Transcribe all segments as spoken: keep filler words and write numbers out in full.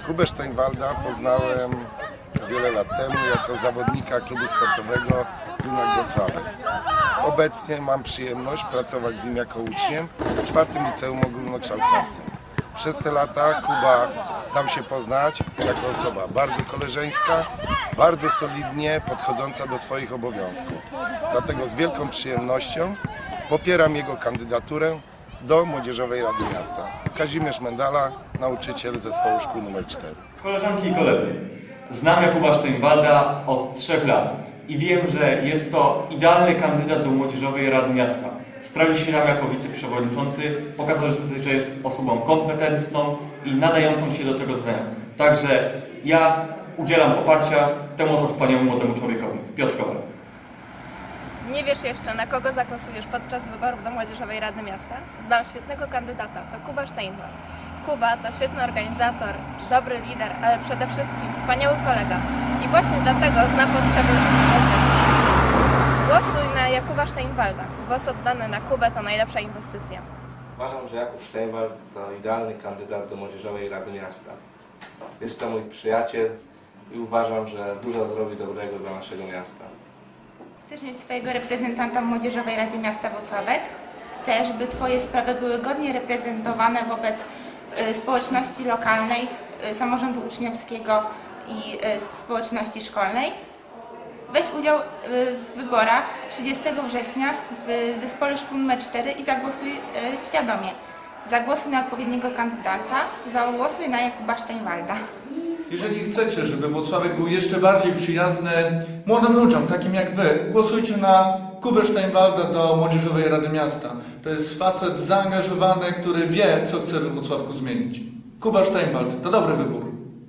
Kubę Steinwalda poznałem wiele lat temu jako zawodnika klubu sportowego Junak Włocławek. Obecnie mam przyjemność pracować z nim jako uczniem w czwartym liceum ogólnokształcącym. Przez te lata Kuba dał się poznać jako osoba bardzo koleżeńska, bardzo solidnie podchodząca do swoich obowiązków. Dlatego z wielką przyjemnością popieram jego kandydaturę do Młodzieżowej Rady Miasta. Kazimierz Mendala, nauczyciel zespołu szkół numer cztery. Koleżanki i koledzy, znam Jakuba Steinwalda od trzech lat i wiem, że jest to idealny kandydat do Młodzieżowej Rady Miasta. Sprawdził się tam jako wiceprzewodniczący, pokazał, że zazwyczaj jest osobą kompetentną i nadającą się do tego zadania. Także ja udzielam poparcia temu oto wspaniałemu młodemu człowiekowi. Piotr Kowal. Nie wiesz jeszcze, na kogo zagłosujesz podczas wyborów do Młodzieżowej Rady Miasta? Znam świetnego kandydata, to Kuba Steinwald. Kuba to świetny organizator, dobry lider, ale przede wszystkim wspaniały kolega. I właśnie dlatego zna potrzeby młodych. Głosuj na Jakuba Steinwalda. Głos oddany na Kubę to najlepsza inwestycja. Uważam, że Jakub Steinwald to idealny kandydat do Młodzieżowej Rady Miasta. Jest to mój przyjaciel i uważam, że dużo zrobi dobrego dla naszego miasta. Chcesz mieć swojego reprezentanta w Młodzieżowej Radzie Miasta Włocławek? Chcesz, by Twoje sprawy były godnie reprezentowane wobec y, społeczności lokalnej, y, samorządu uczniowskiego i y, społeczności szkolnej? Weź udział y, w wyborach trzydziestego września w zespole szkół numer cztery i zagłosuj y, świadomie. Zagłosuj na odpowiedniego kandydata, zagłosuj na Jakuba Steinwalda. Jeżeli chcecie, żeby Włocławek był jeszcze bardziej przyjazny młodym ludziom, takim jak Wy, głosujcie na Kubę Steinwalda do Młodzieżowej Rady Miasta. To jest facet zaangażowany, który wie, co chce we Włocławku zmienić. Kuba Steinwald to dobry wybór.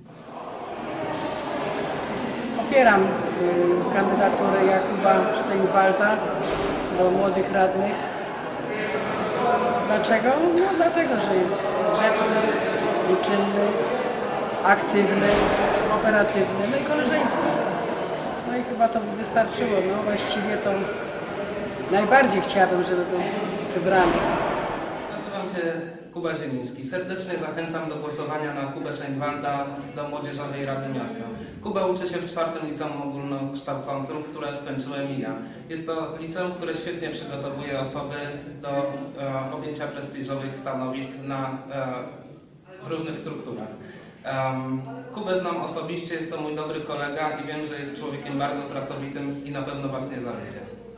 Popieram y, kandydaturę Jakuba Steinwalda do młodych radnych. Dlaczego? No dlatego, że jest grzeczny, uczynny, aktywny, operatywny, no i koleżeński. No i chyba to by wystarczyło. No właściwie to najbardziej chciałabym, żeby był wybrany. Nazywam się Kuba Zieliński. Serdecznie zachęcam do głosowania na Kubę Steinwalda do Młodzieżowej Rady Miasta. Kuba uczy się w czwartym liceum ogólnokształcącym, które skończyłem i ja. Jest to liceum, które świetnie przygotowuje osoby do e, objęcia prestiżowych stanowisk na, e, w różnych strukturach. Um, Kubę znam osobiście, jest to mój dobry kolega i wiem, że jest człowiekiem bardzo pracowitym i na pewno Was nie zawiedzie.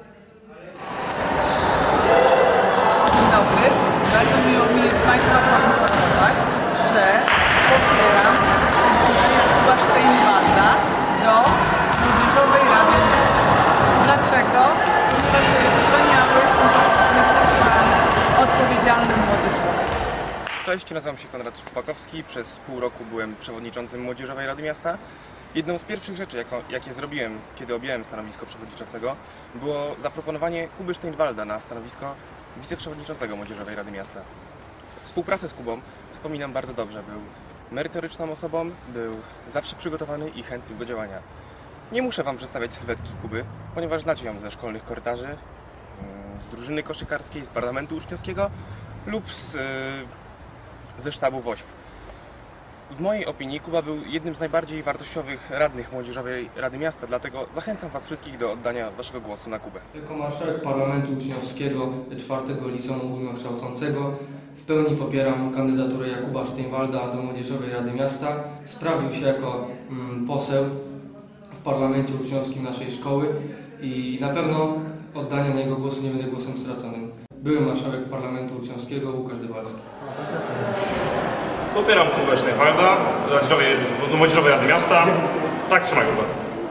Dzień dobry, bardzo miło mi jest Państwa poinformować, że popieram udzielenie Jakuba Steinwalda do Młodzieżowej Rady Miasta. Dlaczego? Ponieważ to jest wspaniały, sympatyczny, kulturalny, odpowiedzialny młody człowiek. Cześć, nazywam się Konrad Szczupakowski. Przez pół roku byłem przewodniczącym Młodzieżowej Rady Miasta. Jedną z pierwszych rzeczy, jaką, jakie zrobiłem, kiedy objąłem stanowisko przewodniczącego, było zaproponowanie Kuby Steinwalda na stanowisko wiceprzewodniczącego Młodzieżowej Rady Miasta. Współpracę z Kubą wspominam bardzo dobrze. Był merytoryczną osobą, był zawsze przygotowany i chętny do działania. Nie muszę Wam przedstawiać sylwetki Kuby, ponieważ znacie ją ze szkolnych korytarzy, z drużyny koszykarskiej, z parlamentu uczniowskiego lub z, ze sztabu WOŚP. W mojej opinii Kuba był jednym z najbardziej wartościowych radnych Młodzieżowej Rady Miasta, dlatego zachęcam Was wszystkich do oddania Waszego głosu na Kubę. Jako marszałek parlamentu uczniowskiego czwartego liceum ogólnokształcącego w pełni popieram kandydaturę Jakuba Steinwalda do Młodzieżowej Rady Miasta. Sprawdził się jako mm, poseł w parlamencie uczniowskim naszej szkoły i na pewno oddania na jego głosu nie będzie głosem straconym. Były marszałek parlamentu uczniowskiego Łukasz Dybalski. Popieram Kubę Steinwalda do Młodzieżowej Rady Miasta. Tak, trzymaj Kubę.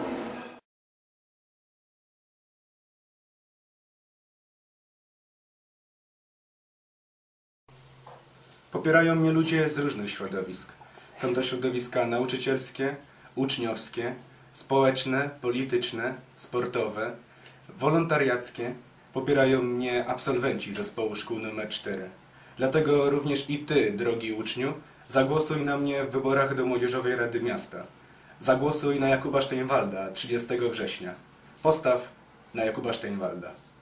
Popierają mnie ludzie z różnych środowisk. Są to środowiska nauczycielskie, uczniowskie, społeczne, polityczne, sportowe, wolontariackie. Popierają mnie absolwenci zespołu szkół numer cztery. Dlatego również i Ty, drogi uczniu, zagłosuj na mnie w wyborach do Młodzieżowej Rady Miasta. Zagłosuj na Jakuba Steinwalda trzydziestego września. Postaw na Jakuba Steinwalda.